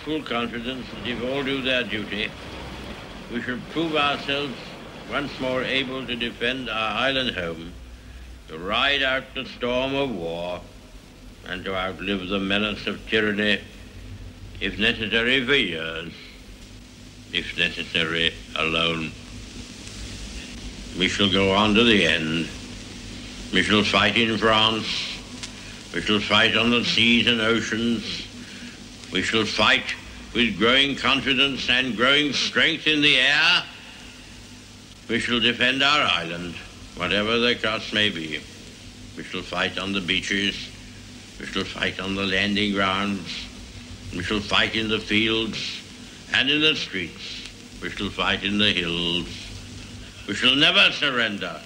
full confidence that if all do their duty, we shall prove ourselves once more able to defend our island home, to ride out the storm of war, and to outlive the menace of tyranny, if necessary for years, if necessary alone. We shall go on to the end. We shall fight in France. We shall fight on the seas and oceans. We shall fight with growing confidence and growing strength in the air. We shall defend our island, whatever the cost may be. We shall fight on the beaches. We shall fight on the landing grounds. We shall fight in the fields and in the streets. We shall fight in the hills. We shall never surrender.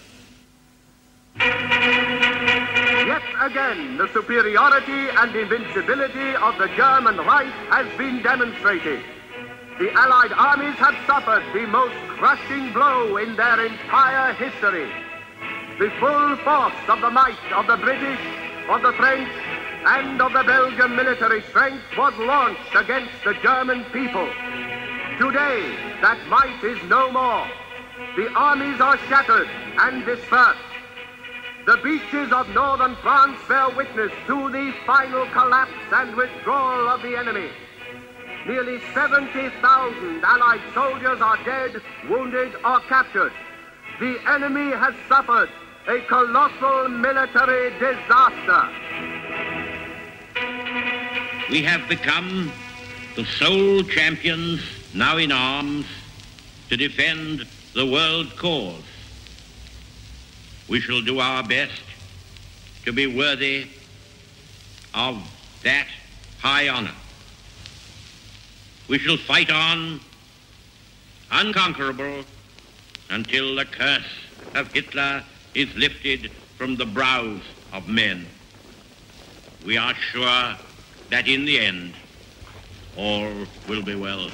Yet again, the superiority and invincibility of the German Reich has been demonstrated. The Allied armies have suffered the most crushing blow in their entire history. The full force of the might of the British, of the French, and of the Belgian military strength was launched against the German people. Today, that might is no more. The armies are shattered and dispersed. The beaches of northern France bear witness to the final collapse and withdrawal of the enemy. Nearly 70,000 Allied soldiers are dead, wounded, or captured. The enemy has suffered a colossal military disaster. We have become the sole champions now in arms to defend the world cause. We shall do our best to be worthy of that high honor. We shall fight on, unconquerable, until the curse of Hitler is lifted from the brows of men. We are sure that in the end, all will be well.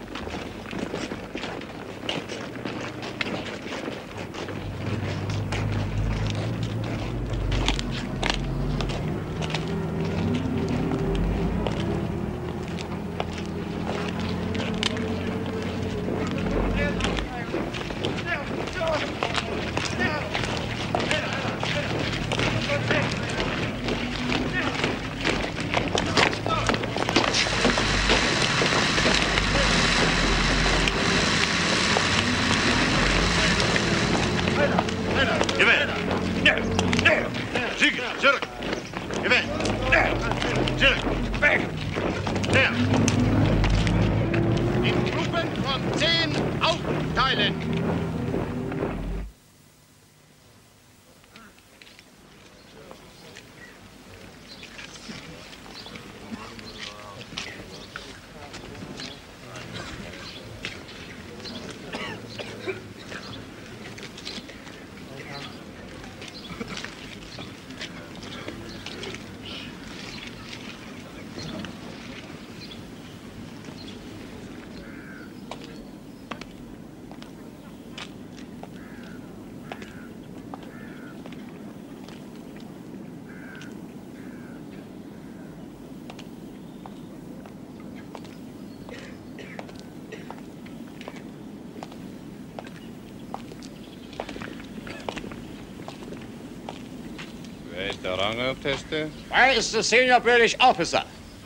Where is the senior British officer?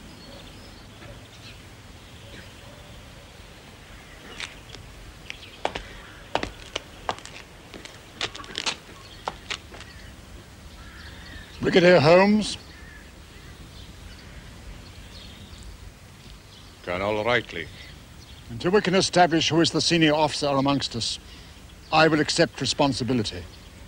Brigadier Holmes. Colonel Rightly. Until we can establish who is the senior officer amongst us, I will accept responsibility.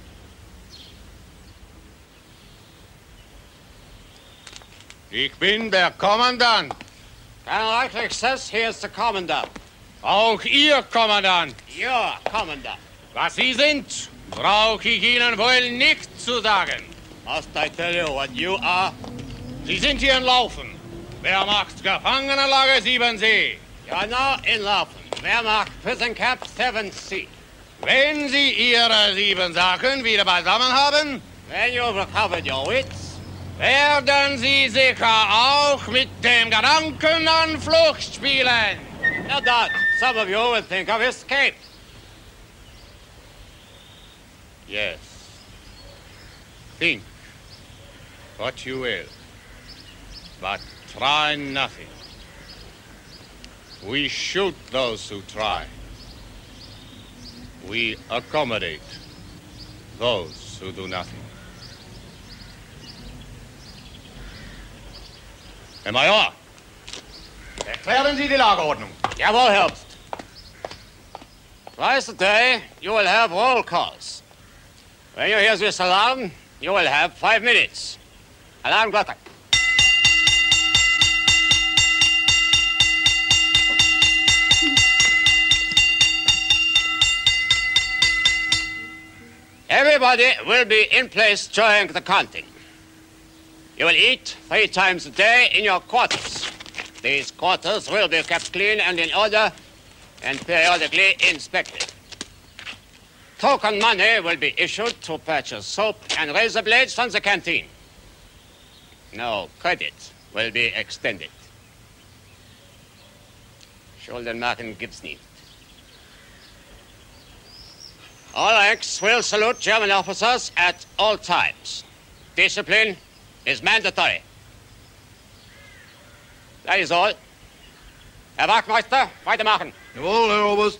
Ich bin der Kommandant. Colonel Rightly says he is the commandant. Auch Ihr Kommandant. Your commandant. Was Sie sind, brauche ich Ihnen wohl nicht zu sagen. Must I tell you what you are? Sie sind hier in Laufen. Wehrmacht Gefangenenlager 7C. You are now in Laufen. Wehrmacht Prison Camp 7C. Wenn Sie Ihre 7 Sachen wieder beisammen haben, when you have recovered your wits, Werden Sie sicher auch mit dem Gedanken an Flucht spielen? Now that some of you will think of escape. Yes. Think what you will, but try nothing. We shoot those who try. We accommodate those who do nothing. Herr Major, erklären Sie die Lagerordnung. Jawohl, Herbst. Twice a day, you will have roll calls. When you hear this alarm, you will have 5 minutes. Alarm Glocker. Everybody will be in place during the counting. You will eat 3 times a day in your quarters. These quarters will be kept clean and in order and periodically inspected. Token money will be issued to purchase soap and razor blades from the canteen. No credit will be extended. Schuldenmarken gibt's nicht. All ranks will salute German officers at all times. Discipline is mandatory. That is all. Herr Wachtmeister, weitermachen. Jawohl, Herr Oberst.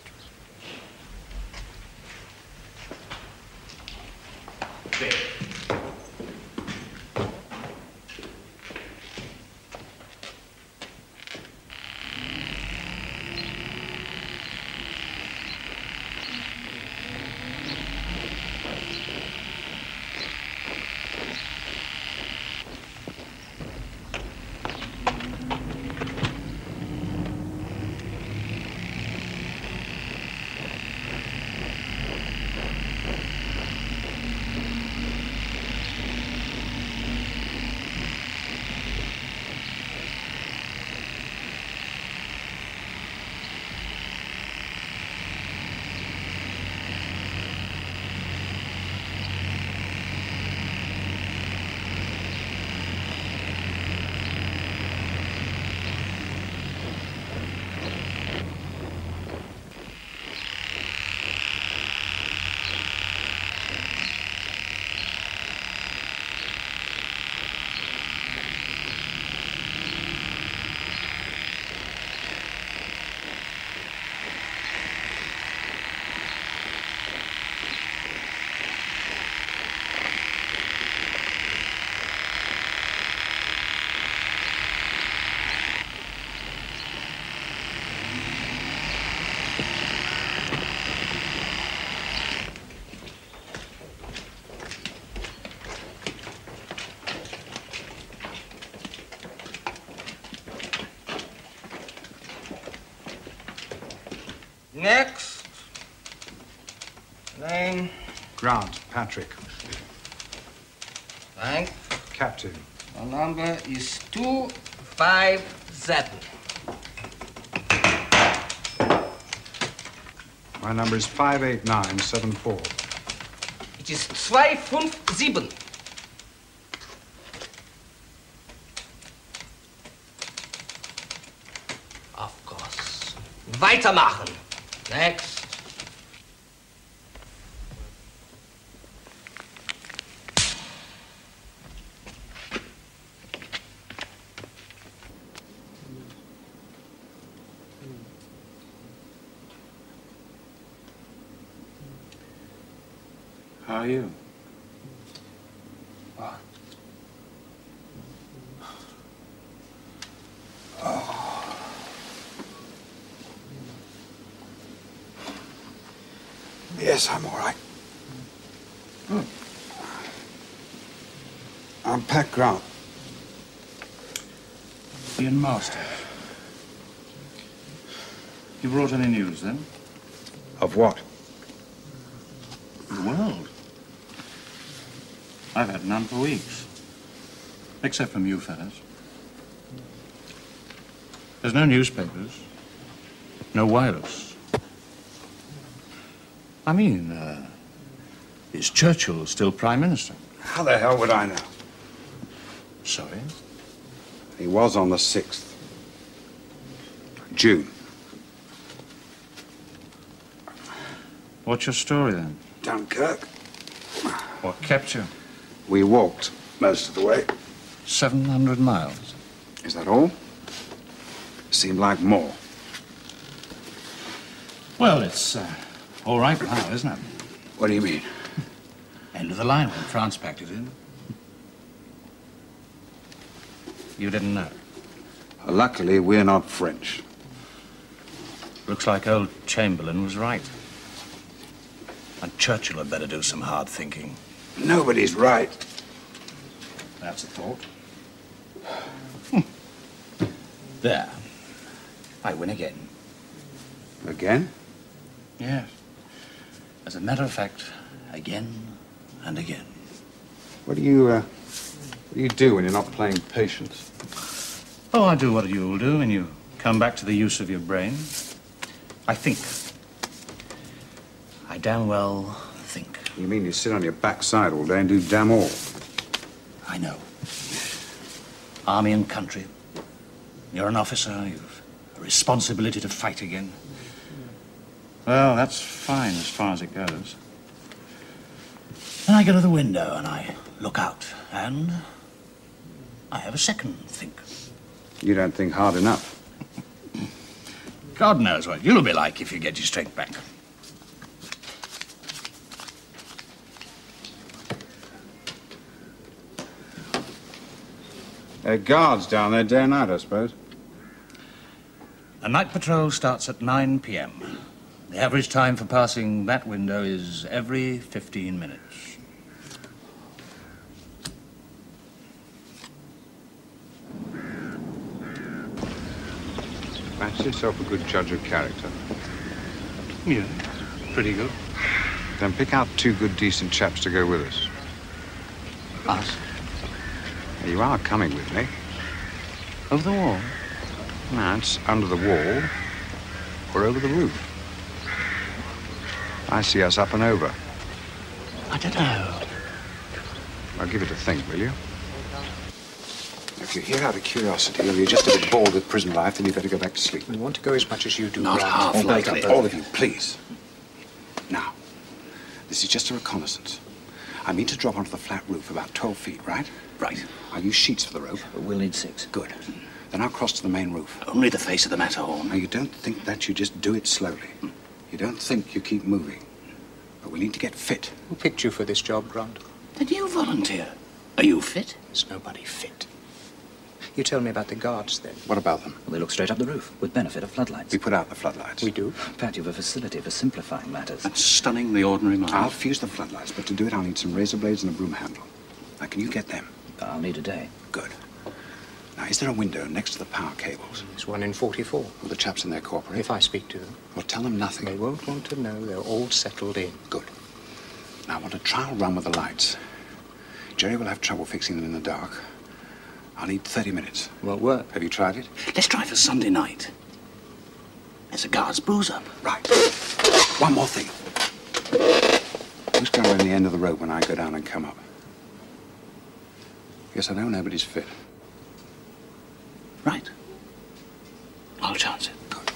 Next. Name. Grant, Patrick. Rank. Captain. The number is 257. My number is 58974. It is 257. Of course. Weitermachen. Next. How are you? Yes, I'm all right. I'm Pat Grant. Ian Master. You brought any news, then? Of what? The world. I've had none for weeks. Except from you fellas. There's no newspapers. No wireless. I mean, is Churchill still Prime Minister? How the hell would I know? Sorry? He was on the 6th. June. What's your story, then? Dunkirk. What kept you? We walked most of the way. 700 miles. Is that all? Seemed like more. Well, it's all right now, isn't it? What do you mean? End of the line when France packed it in. You didn't know? Luckily, we're not French. Looks like old Chamberlain was right. And Churchill had better do some hard thinking. Nobody's right. That's a thought. There. I win again. Again? Yes. As a matter of fact, again and again. What do you do when you're not playing patience? Oh, I do what you'll do when you come back to the use of your brain. I think. I damn well think. You mean you sit on your backside all day and do damn all? I know. Army and country. You're an officer, you've a responsibility to fight again. Well, that's fine as far as it goes. Then I go to the window and I look out, and I have a second think. You don't think hard enough. God knows what you'll be like if you get your strength back. There are guards down there day and night, I suppose. A night patrol starts at 9 p.m. The average time for passing that window is every 15 minutes. Fancy yourself a good judge of character. Yeah, pretty good. Then pick out 2 good, decent chaps to go with us. Us? You are coming with me. Over the wall? No, it's under the wall or over the roof. I see us up and over. I don't know. I'll give it a think, will you? If you're here out of curiosity or you're just a bit bored with prison life, then you'd better go back to sleep. We want to go as much as you do. Not half All right, likely. All of you, please. Now, this is just a reconnaissance. I mean to drop onto the flat roof about 12 feet, right? Right. I'll use sheets for the rope. We'll need 6. Good. Then I'll cross to the main roof. Only the face of the Matterhorn. Now, you don't think that, you just do it slowly. You don't think, you keep moving. But we need to get fit. Who picked you for this job, Grant? Then you volunteer. Are you fit? There's nobody fit. You tell me about the guards, then. What about them? Well, they look straight up the roof, with benefit of floodlights. We put out the floodlights. We do? Pat, you have a facility for simplifying matters. That's stunning the ordinary mind. I'll fuse the floodlights, but to do it, I'll need some razor blades and a broom handle. Now, can you get them? I'll need a day. Good. Now, is there a window next to the power cables? There's one in 44. Will the chaps in there cooperate? If I speak to them. Well, tell them nothing. They won't want to know. They're all settled in. Good. Now, I want a trial run with the lights. Jerry will have trouble fixing them in the dark. I'll need 30 minutes. Won't work. Have you tried it? Let's try for Sunday night. There's a guard's booze up. Right. One more thing. Who's going to run the end of the rope when I go down and come up? Yes, I know nobody's fit. Right. I'll chance it. Good.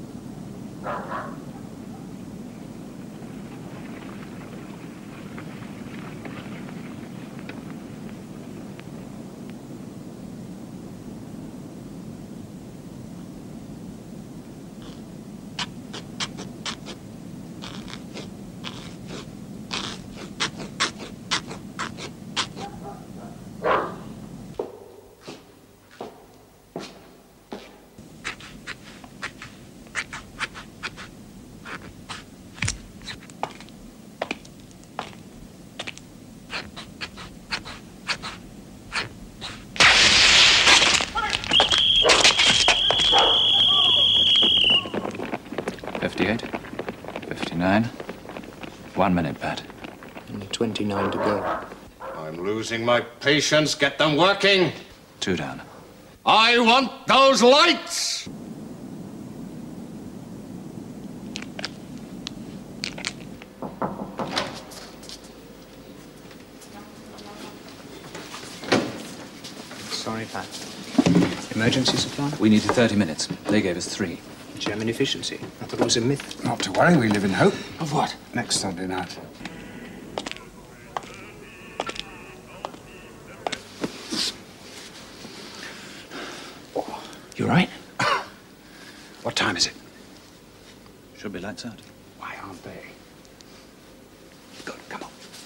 Nine. 1 minute, Pat. Only 29 to go. I'm losing my patience. Get them working. 2 down. I want those lights! Sorry, Pat. Emergency supply? We needed 30 minutes. They gave us 3. German efficiency. I thought it was a myth. Not to worry, we live in hope. Of what? Next Sunday night. You right? What time is it? Should be lights out. Why aren't they? Good, come on.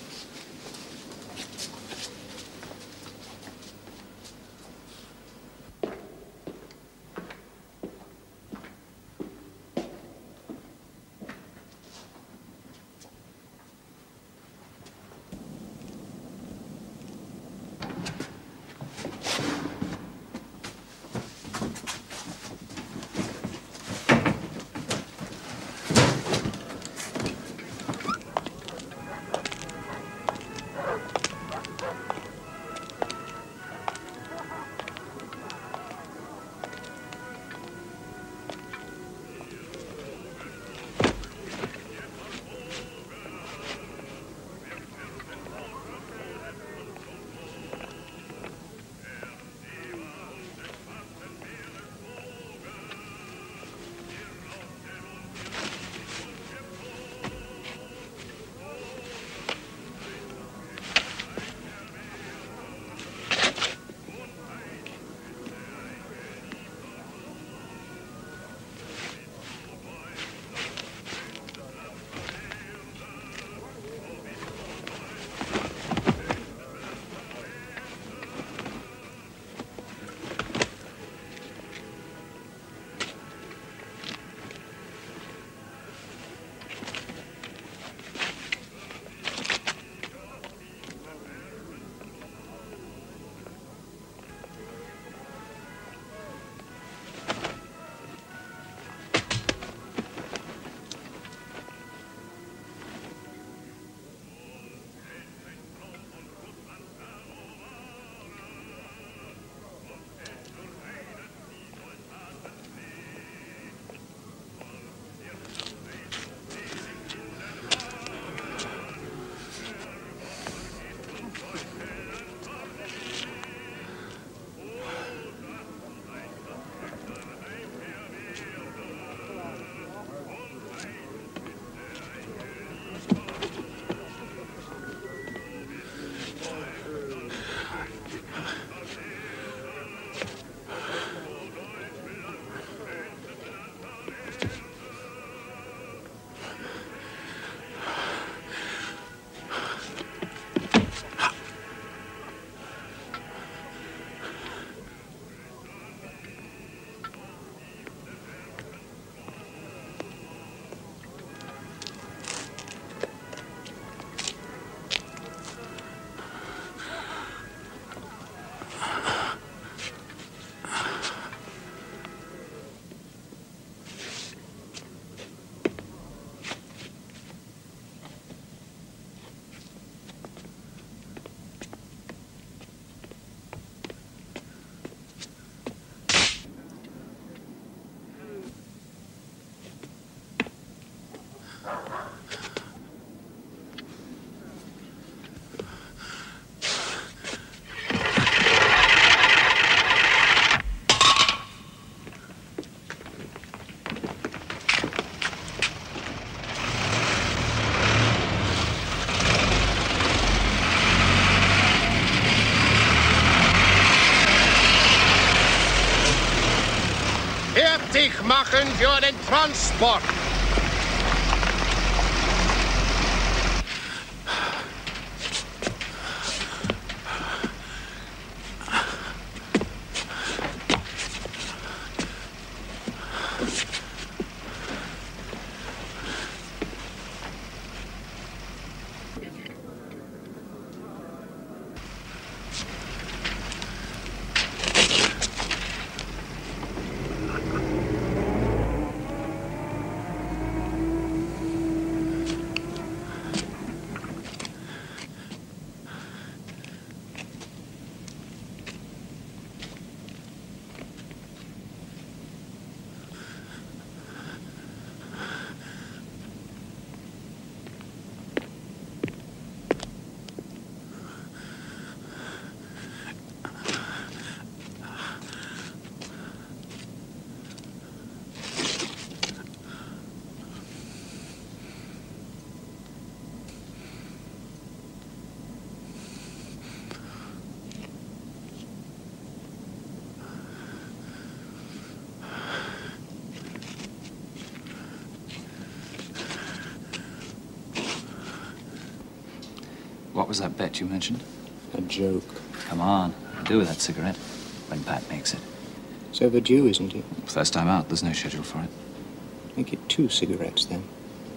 Fertig machen für den Transport. What was that bet you mentioned? A joke. Come on, do with that cigarette when Pat makes it. It's overdue, isn't it? First time out, there's no schedule for it. Make it 2 cigarettes, then.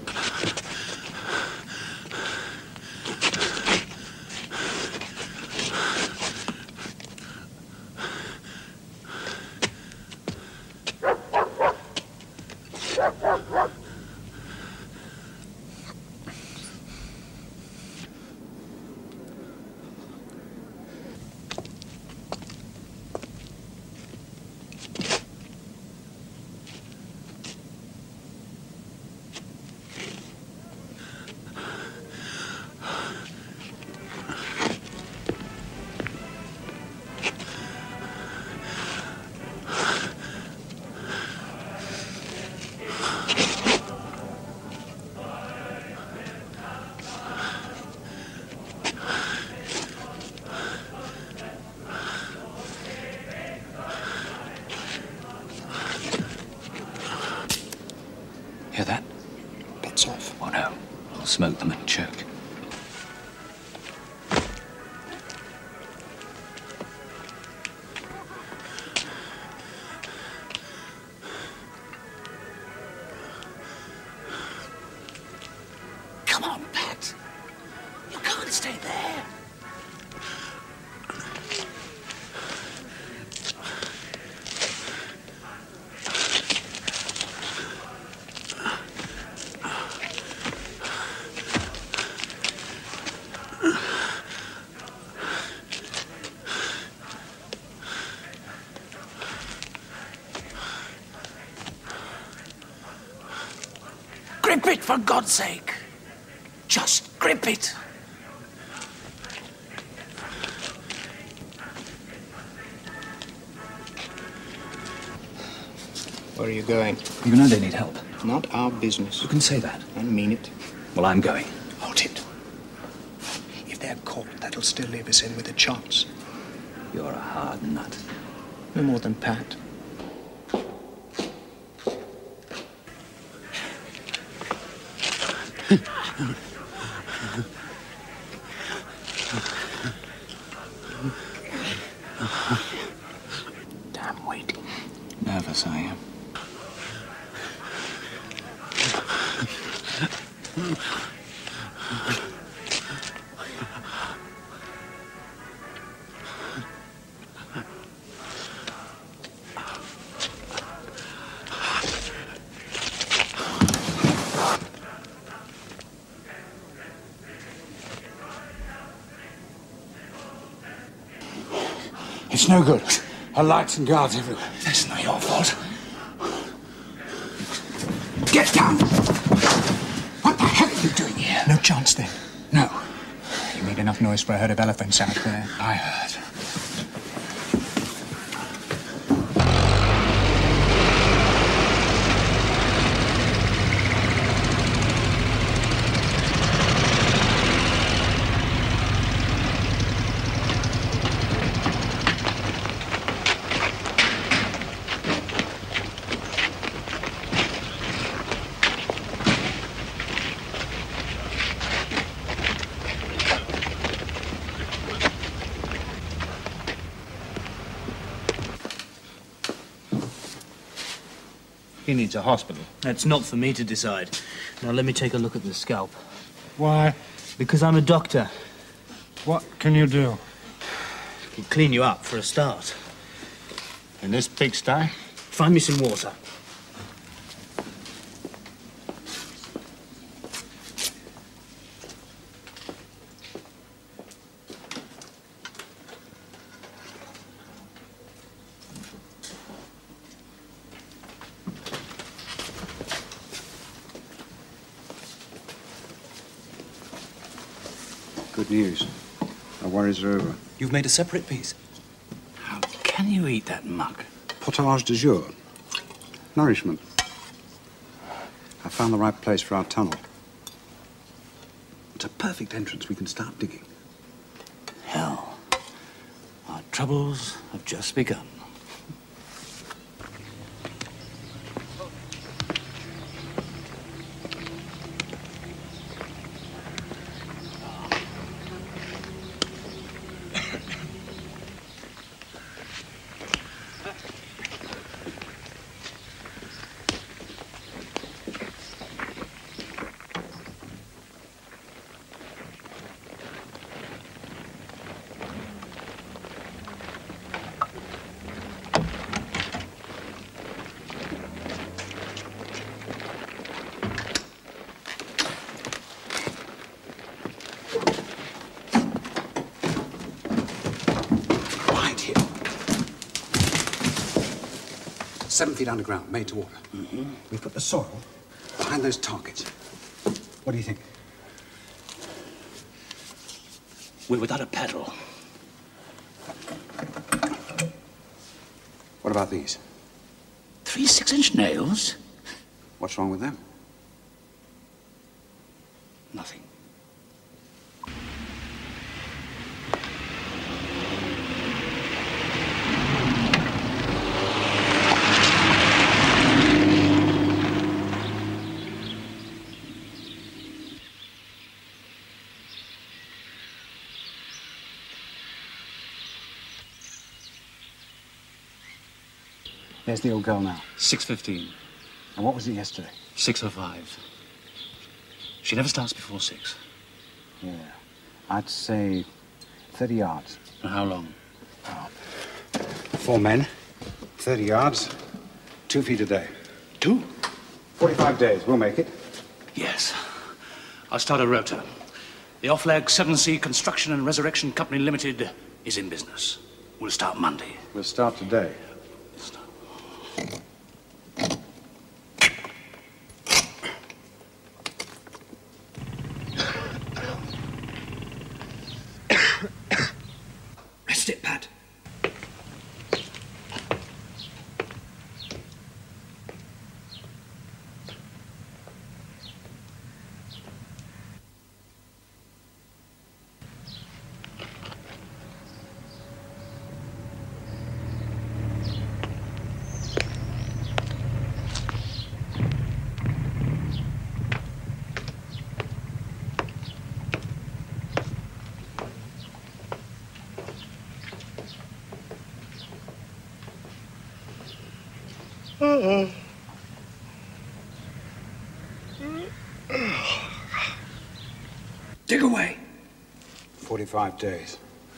Hear that? Bets off. Oh, no. I'll smoke them and choke. Come on, Pat. You can't stay there. Grip it, for God's sake. Just grip it. Where are you going? You know they need help. Not our business. You can say that. I mean it. Well, I'm going. Hold it. If they're caught, that'll still leave us in with a chance. You're a hard nut. No more than Pat. Damn waiting. Nervous, are you? It's no good. Her lights and guards everywhere. That's not your fault. Get down! What the hell are you doing here? No chance, then. No. You made enough noise for a herd of elephants out there. I heard. He needs a hospital. That's not for me to decide. Now let me take a look at the scalp. Why? Because I'm a doctor. What can you do? Can clean you up for a start. In this pigsty? Find me some water. Good news. Our worries are over. You've made a separate piece. How can you eat that mug? Potage du jour. Nourishment. I found the right place for our tunnel. It's a perfect entrance. We can start digging. Hell, our troubles have just begun. 7 feet underground, made to order. We put the soil behind those targets. What do you think? We're without a pedal. What about these? 3 6-inch nails? What's wrong with them? Nothing. There's the old girl now. 6:15. And what was it yesterday? 6:05. She never starts before 6. Yeah. I'd say 30 yards. And how long? 4 men, 30 yards, 2 feet a day. 2? 45 days. We'll make it. Yes. I'll start a rota. The Oflag IV-C Construction and Resurrection Company Limited is in business. We'll start Monday. We'll start today. Rest it, Pat. Dig away. 45 days.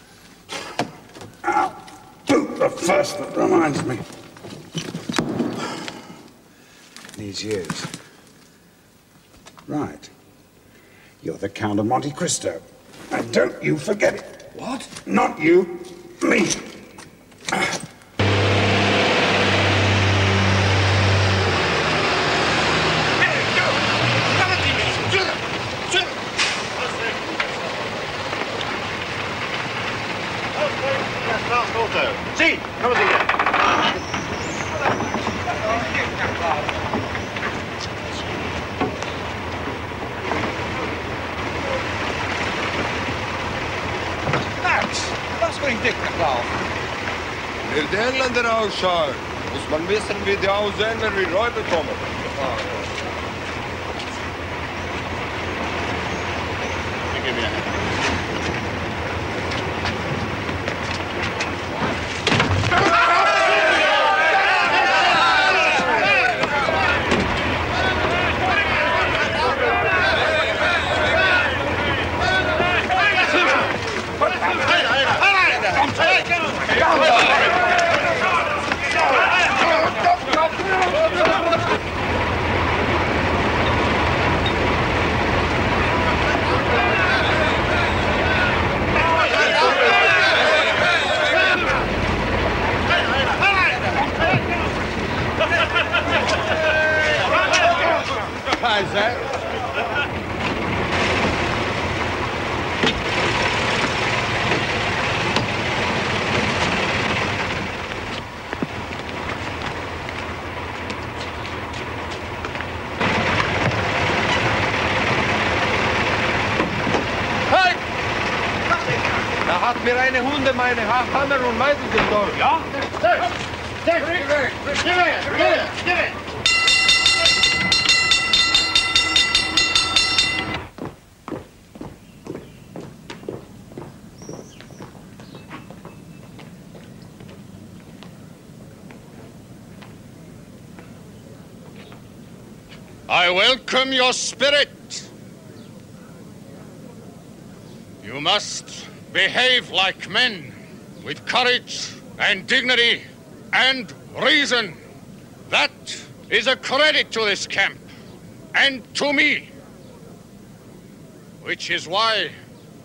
Ow! Boot the first that reminds me. These years. Right. You're the Count of Monte Cristo. And don't you forget it. What? Not you. Me. Sì, come si chiama? Max, was voor een dikke klaar? Wil de Engländer ausschauen, muss man wissen, wie die aussehen, wenn wir Räuber kommen. Mir eine Hunde meine Hammer und Meisel gestohlen. Ja? I welcome your spirit. You must behave like men, with courage and dignity and reason. That is a credit to this camp and to me, which is why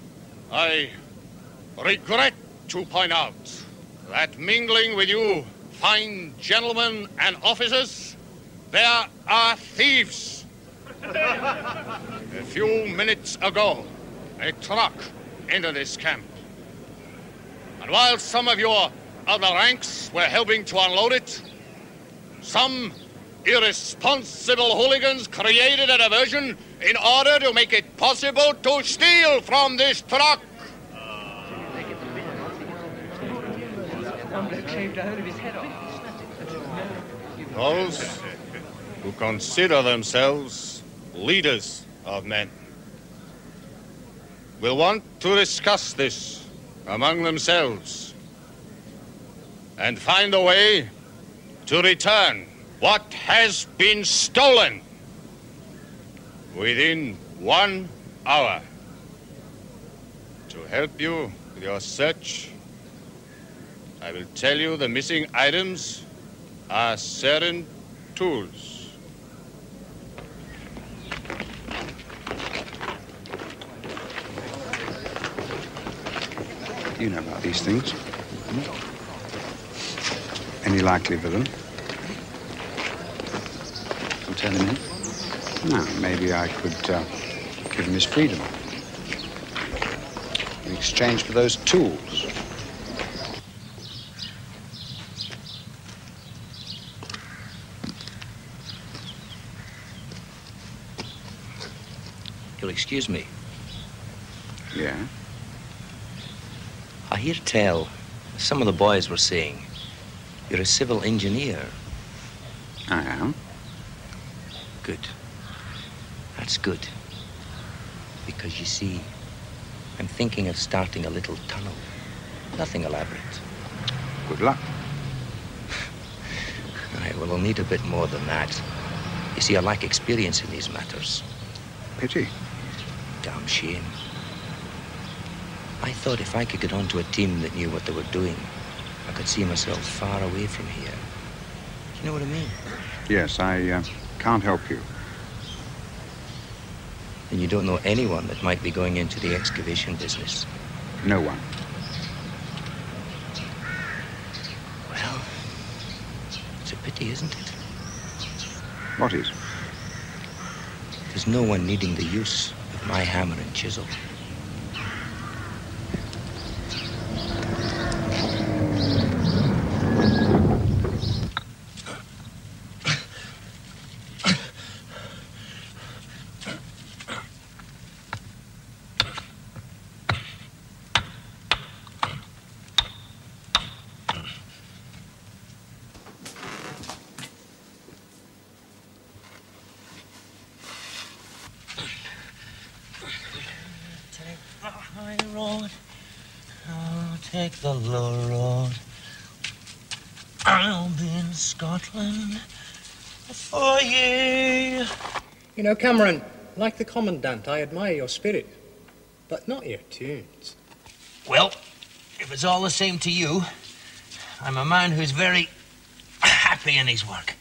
I regret to point out that mingling with you fine gentlemen and officers, there are thieves. A few minutes ago, a truck entered this camp. And while some of your other ranks were helping to unload it, some irresponsible hooligans created a diversion in order to make it possible to steal from this truck. Those who consider themselves leaders of men will want to discuss this among themselves and find a way to return what has been stolen within 1 hour. To help you with your search, I will tell you the missing items are certain tools. You know about these things. Any likely villain? I'll tell him in. No, maybe I could give him his freedom in exchange for those tools. You'll excuse me. Yeah? I hear tell, some of the boys were saying, you're a civil engineer. I am. Good. That's good. Because you see, I'm thinking of starting a little tunnel. Nothing elaborate. Good luck. Right, well, we'll need a bit more than that. You see, I lack experience in these matters. Pity. Damn shame. I thought if I could get onto a team that knew what they were doing, I could see myself far away from here. Do you know what I mean? Yes, I can't help you. And you don't know anyone that might be going into the excavation business? No one. Well, it's a pity, isn't it? What is? There's no one needing the use of my hammer and chisel. Take the low road. I'll be in Scotland for you. You know, Cameron, like the Commandant, I admire your spirit, but not your tunes. Well, if it's all the same to you, I'm a man who's very happy in his work.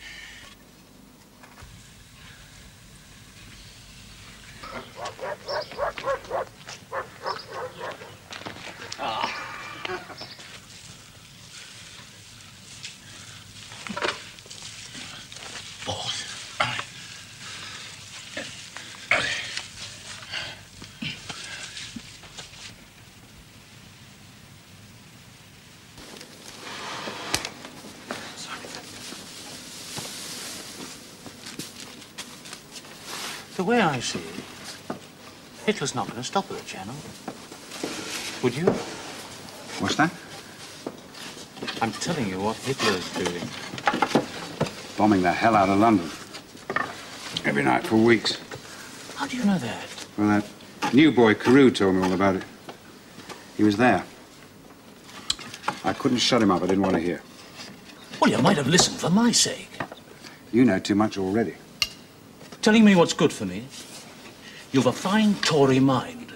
The way I see it, Hitler's not going to stop at the Channel. Would you? What's that? I'm telling you what Hitler's doing. Bombing the hell out of London. Every night for weeks. How do you know that? Well, that new boy, Carew, told me all about it. He was there. I couldn't shut him up. I didn't want to hear. Well, you might have listened for my sake. You know too much already. Telling me what's good for me. You've a fine Tory mind.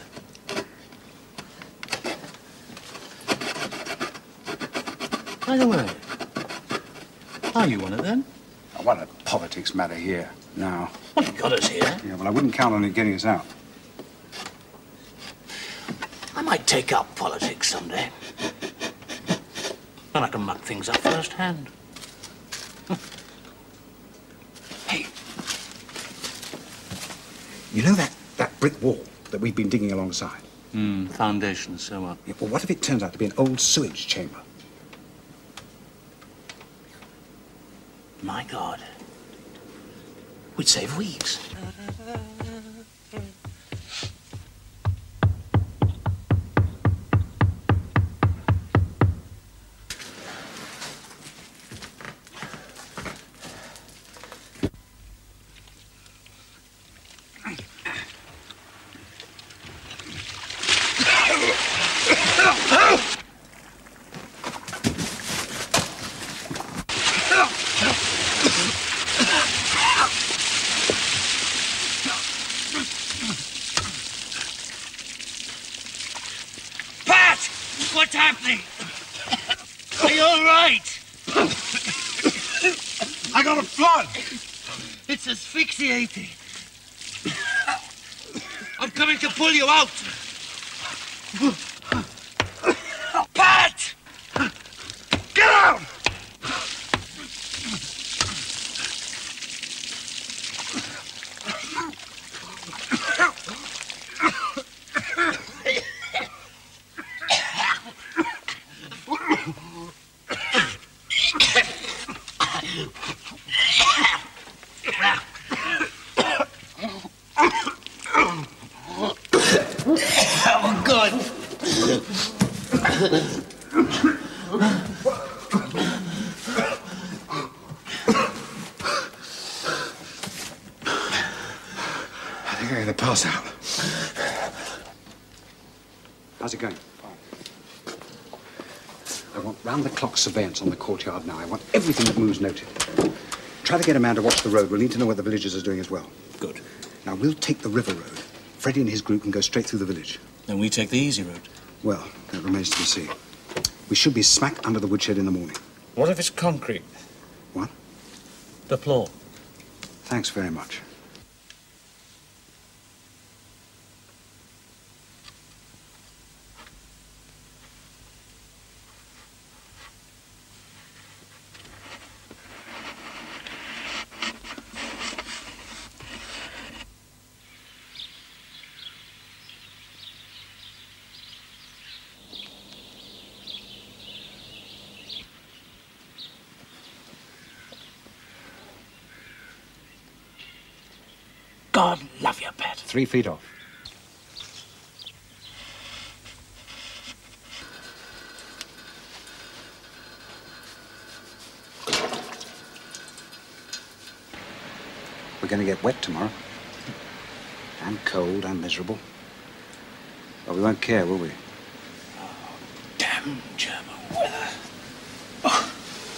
By the way, are you one of them? Oh, what does politics matter here now? Well, you got us here. Yeah, well, I wouldn't count on it getting us out. I might take up politics someday. Then I can muck things up firsthand. You know that brick wall that we've been digging alongside? Foundations, so what? Yeah, well, what if it turns out to be an old sewage chamber? My God. We'd save weeks. What's happening? Are you all right? I got a flood. It's asphyxiating. I'm coming to pull you out. Pat! Get out! Oh, God. I think I'm going to pass out. How's it going? I want round-the-clock surveillance on the courtyard now. I want everything that moves noted. Try to get a man to watch the road. We'll need to know what the villagers are doing as well. Good. Now, we'll take the river road. Freddie and his group can go straight through the village. Then we take the easy road. Well, that remains to be seen. We should be smack under the woodshed in the morning. What if it's concrete? What? The floor. Thanks very much. God love you, Pat. 3 feet off. We're going to get wet tomorrow. And cold and miserable. But we won't care, will we? Damn German weather. Oh.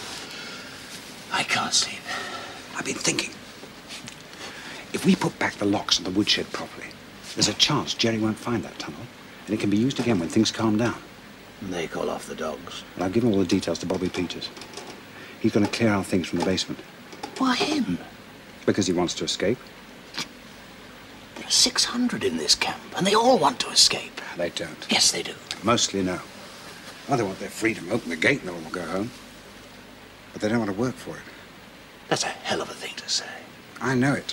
I can't sleep. I've been thinking. If we put back the locks on the woodshed properly, there's a chance Jerry won't find that tunnel, and it can be used again when things calm down. And they call off the dogs. And I've given all the details to Bobby Peters. He's going to clear our things from the basement. Why him? Because he wants to escape. There are 600 in this camp, and they all want to escape. They don't. Yes, they do. Mostly no. Well, they want their freedom. Open the gate and they'll all go home. But they don't want to work for it. That's a hell of a thing to say. I know it.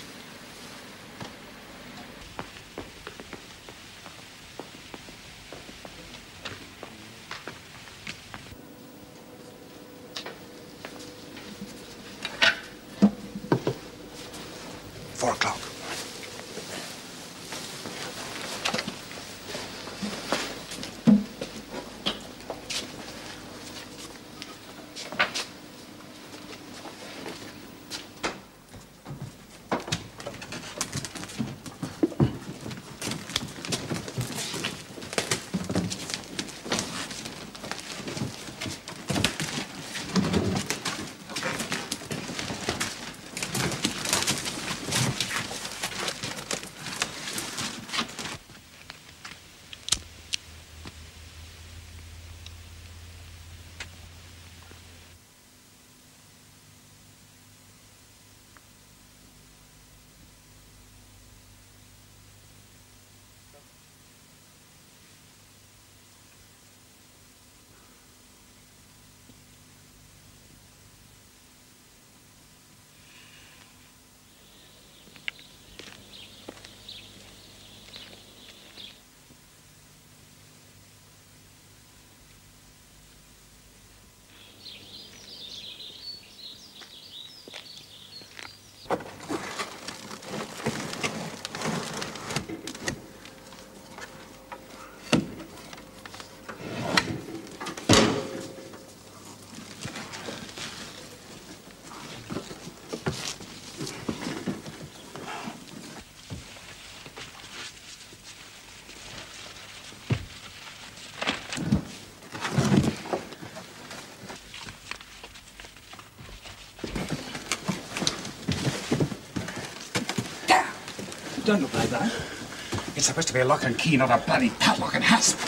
Don't look like that. It's supposed to be a lock and key, not a bloody padlock and hasp.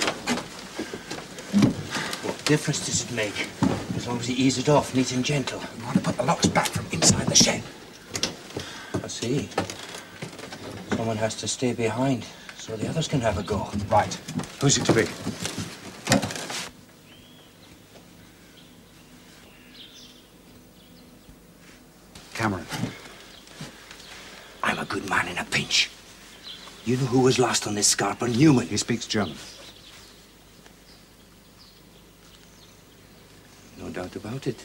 What difference does it make? As long as he ease it off neat and gentle. You want to put the locks back from inside the shed. I see. Someone has to stay behind so the others can have a go. Right. Who's it to be? Cameron. I'm a good man in a pinch. You know who was lost on this scarp? Newman. He speaks German. No doubt about it.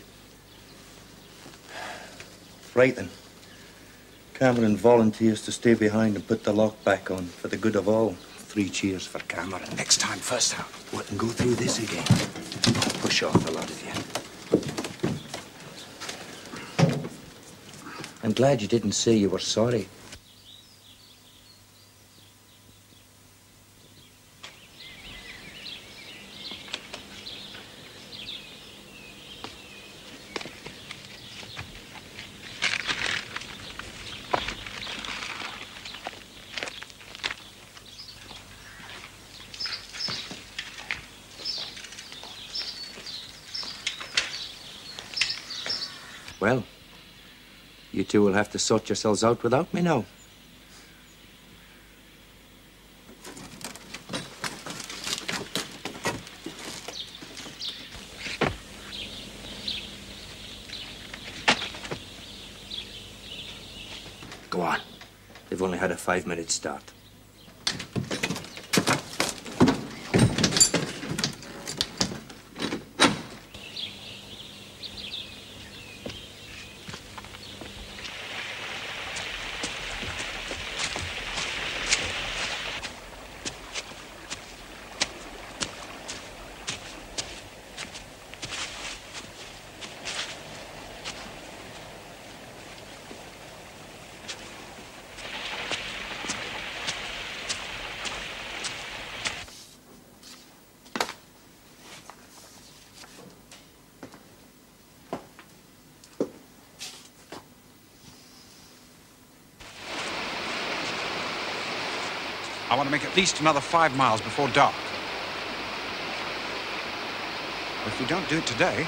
Right then. Cameron volunteers to stay behind and put the lock back on for the good of all. 3 cheers for Cameron. Next time, first out. Wouldn't go through this again. Push off, the lot of you. I'm glad you didn't say you were sorry. Well, you two will have to sort yourselves out without me now. Go on. They've only had a 5-minute start. I want to make at least another 5 miles before dark. If we don't do it today...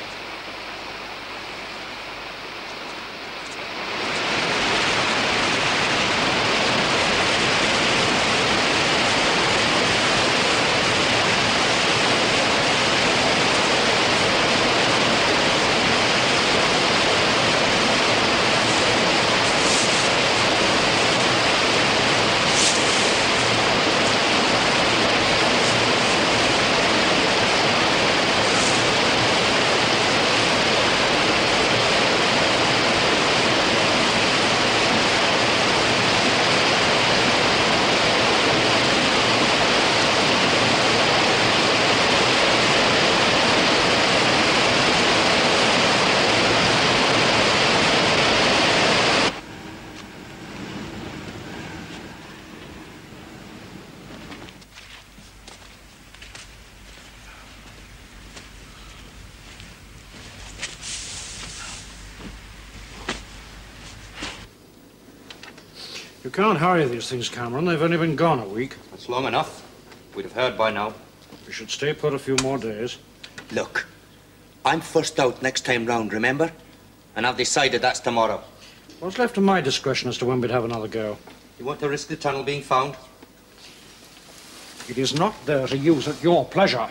You can't hurry these things, Cameron. They've only been gone a week. That's long enough. We'd have heard by now. We should stay put a few more days. Look, I'm first out next time round, remember? And I've decided that's tomorrow. What's left to my discretion as to when we'd have another go? You want to risk the tunnel being found? It is not there to use at your pleasure.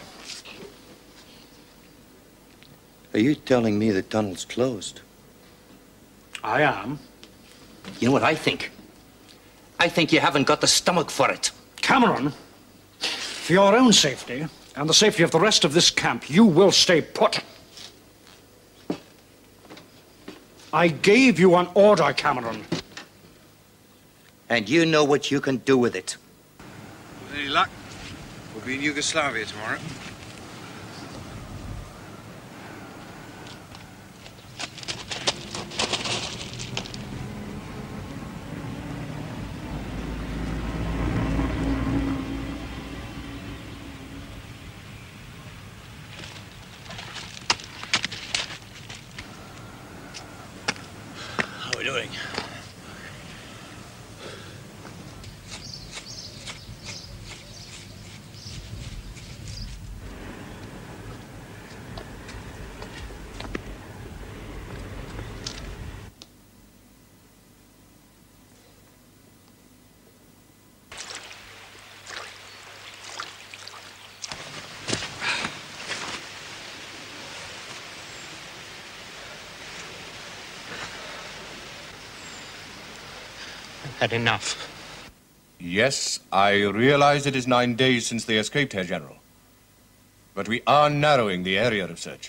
Are you telling me the tunnel's closed? I am. You know what I think? I think you haven't got the stomach for it. Cameron, for your own safety and the safety of the rest of this camp, you will stay put. I gave you an order, Cameron. And you know what you can do with it. With any luck, we'll be in Yugoslavia tomorrow. How are we doing? had enough. Yes, I realize it is 9 days since they escaped, Herr General. But we are narrowing the area of search.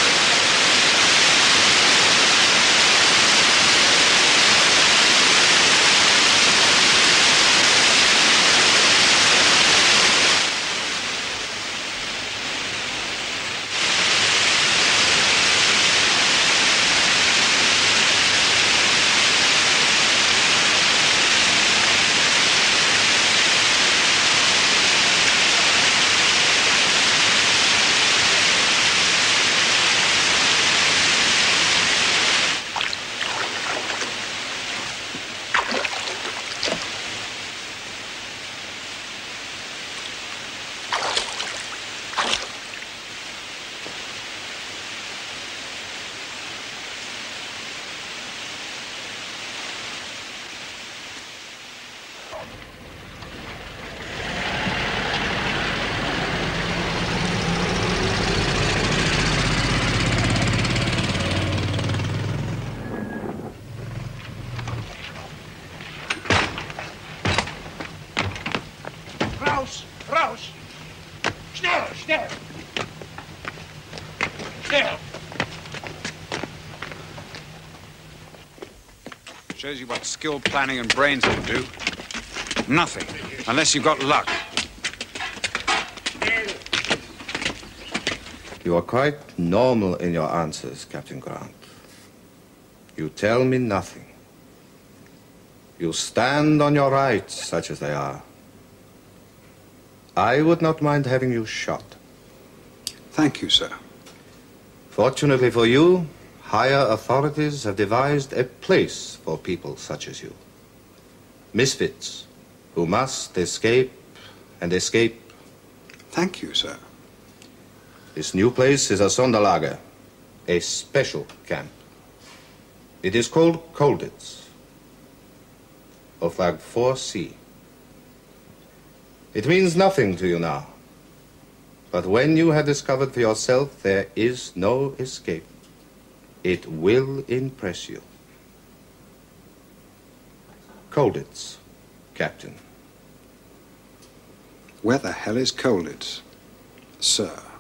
Raus! Schnell, schnell! Schnell! Shows you what skilled planning and brains can do. Nothing, unless you've got luck. You are quite normal in your answers, Captain Grant. You tell me nothing. You stand on your rights, such as they are. I would not mind having you shot. Thank you, sir. Fortunately for you, higher authorities have devised a place for people such as you. Misfits who must escape and escape. Thank you, sir. This new place is a Sonderlager, a special camp. It is called Colditz, Oflag IV-C. It means nothing to you now. But when you have discovered for yourself there is no escape, it will impress you. Colditz, Captain. Where the hell is Colditz, sir?